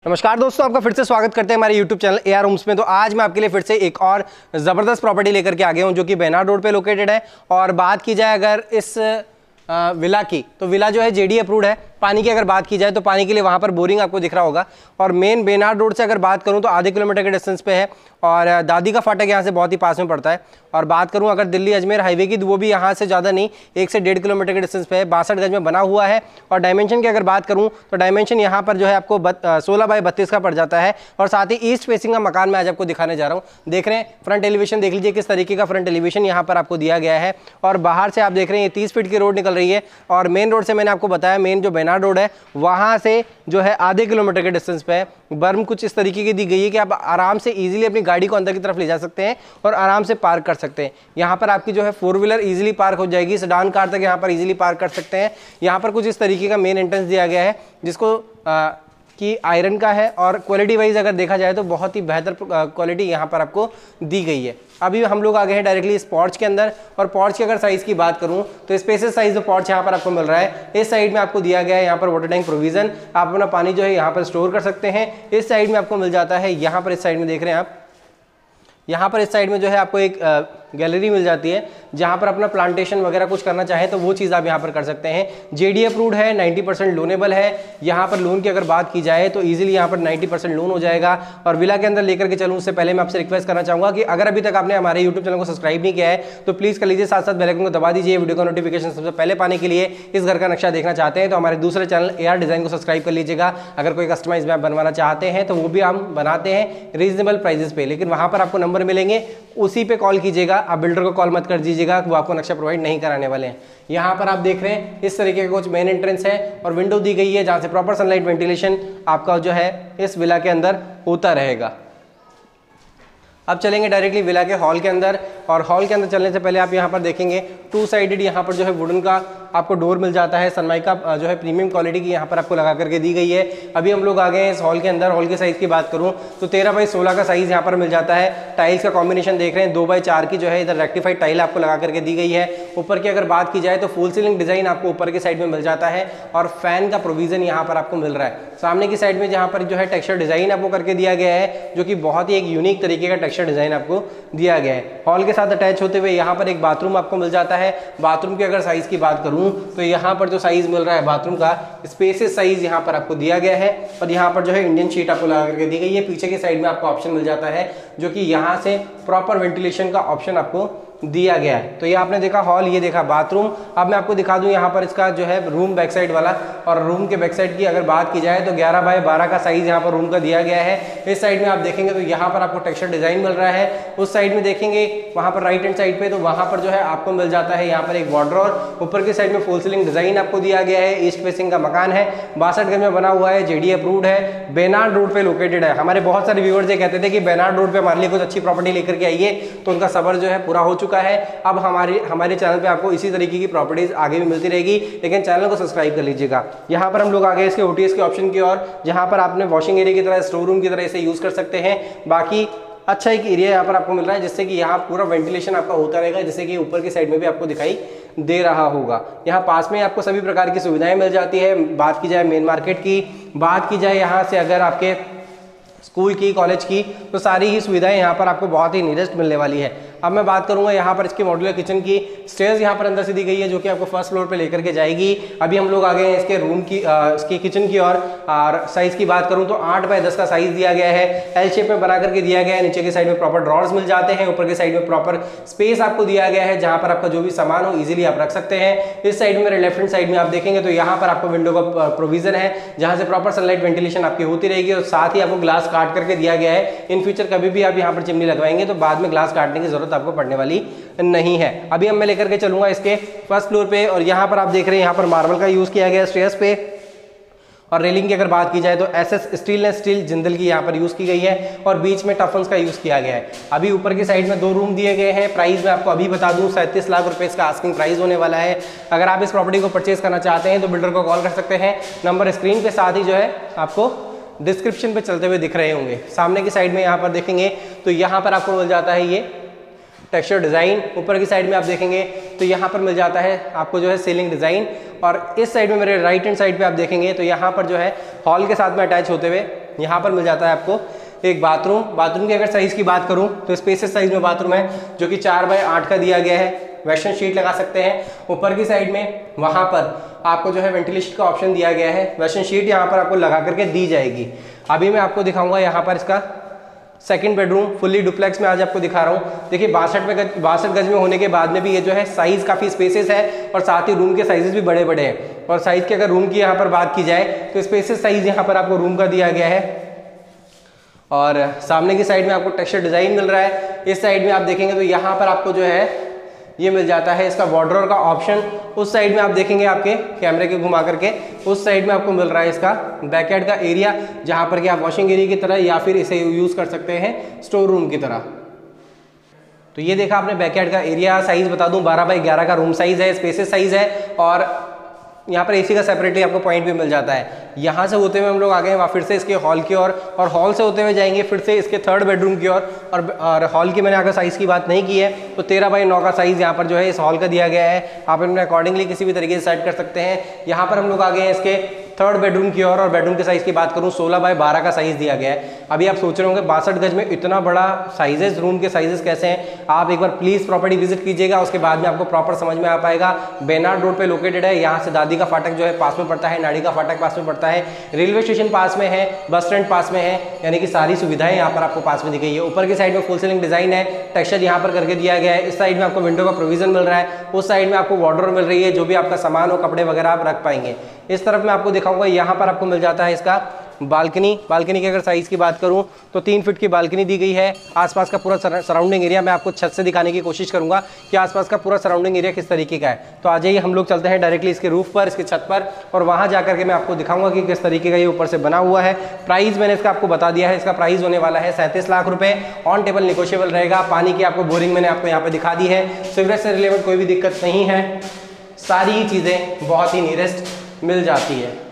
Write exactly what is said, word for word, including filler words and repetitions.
नमस्कार दोस्तों, आपका फिर से स्वागत करते हैं हमारे YouTube channel A R homes में। तो आज मैं आपके लिए फिर से एक और ज़बरदस्त प्रॉपर्टी लेकर के आ गया हूं जो कि बेनाड रोड पे लोकेटेड है। और बात की जाए अगर इस आ, विला की, तो विला जो है जेडी अप्रूव्ड है। पानी की अगर बात की जाए तो पानी के लिए वहाँ पर बोरिंग आपको दिख रहा होगा। और मेन बेनाड रोड से अगर बात करूँ तो आधे किलोमीटर के डिस्टेंस पे है और दादी का फाटक यहाँ से बहुत ही पास में पड़ता है। और बात करूँ अगर दिल्ली अजमेर हाईवे की, तो वो भी यहाँ से ज़्यादा नहीं, एक से डेढ़ किलोमीटर के डिस्टेंस पे है, बासठ गज में बना हुआ है। और डायमेंशन की अगर बात करूँ तो डायमेंशन यहाँ पर जो है आपको सोलह बाई बत्तीस का पड़ जाता है। और साथ ही ईस्ट फेसिंग का मकान मैं आज आपको दिखाने जा रहा हूँ। देख रहे हैं फ्रंट एलिवेशन, देख लीजिए किस तरीके का फ्रंट एलिवेशन यहाँ पर आपको दिया गया है। और बाहर से आप देख रहे हैं तीस फीट की रोड निकल रही है। और मेन रोड से मैंने आपको बताया, मेन जो बेनाड रोड है वहाँ से जो है आधे किलोमीटर के डिस्टेंस पे है। बर्म कुछ इस तरीके की दी गई है कि आप आराम से इजीली अपनी गाड़ी को अंदर की तरफ ले जा सकते हैं और आराम से पार्क कर सकते हैं। यहाँ पर आपकी जो है फोर व्हीलर इजीली पार्क हो जाएगी, सेडान कार तक यहाँ पर इजीली पार्क कर सकते हैं। यहाँ पर कुछ इस तरीके का मेन एंट्रेंस दिया गया है जिसको आ, कि आयरन का है। और क्वालिटी वाइज अगर देखा जाए तो बहुत ही बेहतर क्वालिटी यहाँ पर आपको दी गई है। अभी हम लोग आ गए हैं डायरेक्टली इस पॉर्च के अंदर। और पॉर्च की अगर साइज़ की बात करूँ तो स्पेसियस साइज जो पॉर्च यहाँ पर आपको मिल रहा है, इस साइड में आपको दिया गया है यहाँ पर वाटर टैंक प्रोविजन। आप अपना पानी जो है यहाँ पर स्टोर कर सकते हैं। इस साइड में आपको मिल जाता है, यहाँ पर इस साइड में देख रहे हैं आप, यहाँ पर इस साइड में जो है आपको एक गैलरी मिल जाती है जहाँ पर अपना प्लांटेशन वगैरह कुछ करना चाहें तो वो चीज़ आप यहाँ पर कर सकते हैं। जेडी अप्रूव्ड है, नब्बे परसेंट लोनेबल है। यहाँ पर लोन की अगर बात की जाए तो इजीली यहाँ पर नब्बे परसेंट लोन हो जाएगा। और विला के अंदर लेकर के चलूँ उससे पहले मैं आपसे रिक्वेस्ट करना चाहूँगा कि अगर अभी तक आपने हमारे यूट्यूब चैनल को सब्सक्राइब नहीं किया है तो प्लीज़ कर लीजिए, साथ साथ बेल आइकन को दबा दीजिए। वीडियो का नोटिफिकेशन सबसे पहले पाने के लिए इस घर का नक्शा देखना चाहते हैं तो हमारे दूसरे चैनल ए आर डिज़ाइन को सब्सक्राइब कर लीजिएगा। अगर कोई कस्टमाइज मैप बनवाना चाहते हैं तो वो भी हम बनाते हैं रीजनेबल प्राइजेस पे, लेकिन वहाँ पर आपको नंबर मिलेंगे, उसी पे कॉल कीजिएगा। आप बिल्डर को कॉल मत कर दीजिएगा, वो आपको नक्शा प्रोवाइड नहीं कराने वाले हैं। यहाँ पर आप देख रहे हैं इस तरीके का कुछ मेन एंट्रेंस है और विंडो दी गई है जहाँ से प्रॉपर सनलाइट वेंटिलेशन आपका जो है इस विला के अंदर होता रहेगा। अब चलेंगे डायरेक्टली विला के हॉल के अंदर। और हॉल के अंदर चलने से पहले आप यहाँ पर देखेंगे टू साइडेड यहाँ पर जो है वुडन का आपको डोर मिल जाता है। सनमाइका जो है प्रीमियम क्वालिटी की यहाँ पर आपको लगा करके दी गई है। अभी हम लोग आ गए हैं इस हॉल के अंदर। हॉल के साइज़ की बात करूँ तो तेरह बाई सोलह का साइज़ यहाँ पर मिल जाता है। टाइल्स का कॉम्बिनेशन देख रहे हैं, दो बाई चार की जो है इधर रेक्टिफाइड टाइल आपको लगा करके दी गई है। ऊपर की अगर बात की जाए तो फुल सीलिंग डिज़ाइन आपको ऊपर की साइड में मिल जाता है और फैन का प्रोविजन यहाँ पर आपको मिल रहा है। सामने की साइड में जहाँ पर जो है टेक्सचर डिज़ाइन आपको करके दिया गया है जो कि बहुत ही एक यूनिक तरीके का टेक्सचर डिज़ाइन आपको दिया गया है। हॉल के साथ अटैच होते हुए यहाँ पर एक बाथरूम आपको मिल जाता है। बाथरूम की अगर साइज़ की बात करूँ तो यहाँ पर जो साइज़ मिल रहा है बाथरूम का, स्पेसियस साइज़ यहाँ पर आपको दिया गया है। और यहाँ पर जो है इंडियन शीट आपको लगा करके दी गई है। पीछे की साइड में आपको ऑप्शन मिल जाता है जो कि यहाँ से प्रॉपर वेंटिलेशन का ऑप्शन आपको दिया गया है। तो ये आपने देखा हॉल, ये देखा बाथरूम। अब मैं आपको दिखा दूं यहाँ पर इसका जो है रूम बैक साइड वाला। और रूम के बैक साइड की अगर बात की जाए तो ग्यारह बाय बारह का साइज यहाँ पर रूम का दिया गया है। इस साइड में आप देखेंगे तो यहाँ पर आपको टेक्सचर डिजाइन मिल रहा है। उस साइड में देखेंगे वहाँ पर राइट हैंड साइड पे तो वहाँ पर जो है आपको मिल जाता है यहाँ पर एक वार्डरोब। ऊपर की साइड में फुल सीलिंग डिजाइन आपको दिया गया है। ईस्ट फेसिंग का मकान है, बासठ गज में बना हुआ है, जेडी अप्रूव्ड है, बेनाड रोड पे लोकेटेड है। हमारे बहुत सारे व्यूअर्स ये कहते थे कि बेनाड रोड पे हमारे लिए कुछ अच्छी प्रॉपर्टी लेकर के आइए, तो उनका सबर जो है पूरा हो चुका है। अब हमारे हमारे चैनल पे आपको इसी तरीके की प्रॉपर्टीज आगे भी मिलती रहेगी, लेकिन चैनल को सब्सक्राइब कर लीजिएगा। यहाँ पर हम लोग आ गए इसके ओटीएस के ऑप्शन की ओर, जहाँ पर आपने वॉशिंग एरिया की तरह, स्टोर रूम की तरह इसे यूज कर सकते हैं। बाकी अच्छा एक एरिया यहाँ पर आपको मिल रहा है जिससे कि यहाँ पूरा वेंटिलेशन आपका होता रहेगा, जिससे कि ऊपर की साइड में भी आपको दिखाई दे रहा होगा। यहाँ पास में आपको सभी प्रकार की सुविधाएं मिल जाती है। बात की जाए मेन मार्केट की, बात की जाए यहाँ से अगर आपके स्कूल की, कॉलेज की, तो सारी ही सुविधाएं यहाँ पर आपको बहुत ही नियरेस्ट मिलने वाली है। अब मैं बात करूंगा यहाँ पर इसके मॉड्यूलर किचन की। स्टेयर्स यहाँ पर अंदर से दी गई है जो कि आपको फर्स्ट फ्लोर पे लेकर के जाएगी। अभी हम लोग आ गए हैं इसके रूम की, आ, इसके किचन की और, और साइज़ की बात करूँ तो आठ बाय दस का साइज़ दिया गया है। एल शेप में बना करके दिया गया है। नीचे की साइड में प्रॉपर ड्रॉर्स मिल जाते हैं, ऊपर की साइड में प्रॉपर स्पेस आपको दिया गया है जहाँ पर आपका जो भी सामान हो ईजिली आप रख सकते हैं। इस साइड में मेरे लेफ्ट हैंड साइड में आप देखेंगे तो यहाँ पर आपको विंडो का प्रोविजन है जहाँ से प्रॉपर सनलाइट वेंटिलेशन आपकी होती रहेगी। और साथ ही आपको ग्लास काट करके दिया गया है। इन फ्यूचर कभी भी आप यहाँ पर चिमनी लगवाएंगे तो बाद में ग्लास काटने की जरूरत आपको पड़ने वाली नहीं है। अभी हम मैं लेकर के चलूंगा इसके फर्स्ट फ्लोर पे। और यहाँ पर आप देख रहे हैं यहाँ पर मार्बल का यूज किया गया है स्टेयर्स पे। और रेलिंग की अगर बात की जाए तो एसएस स्टेनलेस स्टील जिंदल की यहाँ पर यूज की गई है और बीच में टफन्स का यूज किया गया है। अभी ऊपर की साइड में दो रूम दिए गए हैं। प्राइस मैं आपको अभी बता दूं, सैंतीस लाख रुपए इसका आस्किंग प्राइस होने वाला है। अगर आप इस प्रॉपर्टी को परचेज करना चाहते हैं तो बिल्डर को कॉल कर सकते हैं। नंबर स्क्रीन के साथ ही जो है आपको डिस्क्रिप्शन पे चलते हुए दिख रहे होंगे। सामने की साइड में यहाँ पर देखेंगे तो यहाँ पर आपको मिल जाता है ये टेक्सचर डिज़ाइन। ऊपर की साइड में आप देखेंगे तो यहाँ पर मिल जाता है आपको जो है सीलिंग डिज़ाइन। और इस साइड में मेरे राइट हैंड साइड पे आप देखेंगे तो यहाँ पर जो है हॉल के साथ में अटैच होते हुए यहाँ पर मिल जाता है आपको एक बाथरूम। बाथरूम की अगर साइज़ की बात करूँ तो स्पेसियस साइज में बाथरूम है जो कि चार बाय आठ का दिया गया है। वेस्टर्न शीट लगा सकते हैं। ऊपर की साइड में वहाँ पर आपको जो है वेंटिलेशन का ऑप्शन दिया गया है। वेस्टर्न शीट यहाँ पर आपको लगा करके दी जाएगी। अभी मैं आपको दिखाऊंगा यहाँ पर इसका सेकंड बेडरूम फुल्ली डुप्लेक्स में आज आपको दिखा रहा हूँ। देखिए बासठ में गज बासठ गज में होने के बाद में भी ये जो है साइज़ काफ़ी स्पेसेस है और साथ ही रूम के साइजेस भी बड़े बड़े हैं। और साइज़ की अगर रूम की यहाँ पर बात की जाए तो स्पेसेस साइज़ यहाँ पर आपको रूम का दिया गया है। और सामने की साइड में आपको टेक्सचर डिज़ाइन मिल रहा है। इस साइड में आप देखेंगे तो यहाँ पर आपको जो है ये मिल जाता है इसका वार्डरोब का ऑप्शन। उस साइड में आप देखेंगे आपके कैमरे के घुमा करके उस साइड में आपको मिल रहा है इसका बैकयार्ड का एरिया, जहाँ पर कि आप वॉशिंग एरिया की तरह या फिर इसे यूज़ कर सकते हैं स्टोर रूम की तरह। तो ये देखा आपने बैकयार्ड का एरिया। साइज़ बता दूं बारह बाई ग्यारह का रूम साइज़ है, स्पेसेस साइज़ है और यहाँ पर एसी का सेपरेटली आपको पॉइंट भी मिल जाता है। यहाँ से होते हुए हम लोग आ गए वहाँ फिर से इसके हॉल की ओर और, और हॉल से होते हुए जाएंगे फिर से इसके थर्ड बेडरूम की ओर। और, और हॉल की मैंने अगर साइज़ की बात नहीं की है तो तेरह बाई नौ का साइज़ यहाँ पर जो है इस हॉल का दिया गया है। आप अपने अकॉर्डिंगली किसी भी तरीके से सेट कर सकते हैं। यहाँ पर हम लोग आ गए हैं इसके थर्ड बेडरूम की ओर और बेडरूम के साइज़ की बात करूँ सोलह बाई बारह का साइज़ दिया गया है। अभी आप सोच रहे होंगे बासठ गज में इतना बड़ा साइजेस, रूम के साइजेस कैसे हैं। आप एक बार प्लीज़ प्रॉपर्टी विजिट कीजिएगा, उसके बाद में आपको प्रॉपर समझ में आ पाएगा। बेनाड रोड पे लोकेटेड है। यहाँ से दादी का फाटक जो है पास में पड़ता है, नाड़ी का फाटक पास में पड़ता है, रेलवे स्टेशन पास में है, बस स्टैंड पास में है, यानी कि सारी सुविधाएं यहाँ पर आपको पास में दी गई है। ऊपर की साइड में फुल सीलिंग डिजाइन है, टेक्सचर यहाँ पर करके दिया गया है। इस साइड में आपको विंडो का प्रोविजन मिल रहा है, उस साइड में आपको वार्डरोब मिल रही है, जो भी आपका सामान हो कपड़े वगैरह आप रख पाएंगे। इस तरफ मैं आपको दिखाऊंगा, यहाँ पर आपको मिल जाता है इसका बालकनी। बालकनी की अगर साइज़ की बात करूं तो तीन फीट की बालकनी दी गई है। आसपास का पूरा सराउंडिंग एरिया मैं आपको छत से दिखाने की कोशिश करूंगा कि आसपास का पूरा सराउंडिंग एरिया किस तरीके का है। तो आ जाइए हम लोग चलते हैं डायरेक्टली इसके रूफ पर, इसके छत पर, और वहां जाकर के मैं आपको दिखाऊंगा कि किस तरीके का ये ऊपर से बना हुआ है। प्राइस मैंने इसका आपको बता दिया है। इसका प्राइस होने वाला है सैंतीस लाख रुपए। ऑन टेबल निगोशिएबल रहेगा। पानी की आपको बोरिंग मैंने आपको यहाँ पे दिखा दी है। सीवरेज से रिलेटेड कोई भी दिक्कत नहीं है। सारी चीज़ें बहुत ही नियरेस्ट मिल जाती है।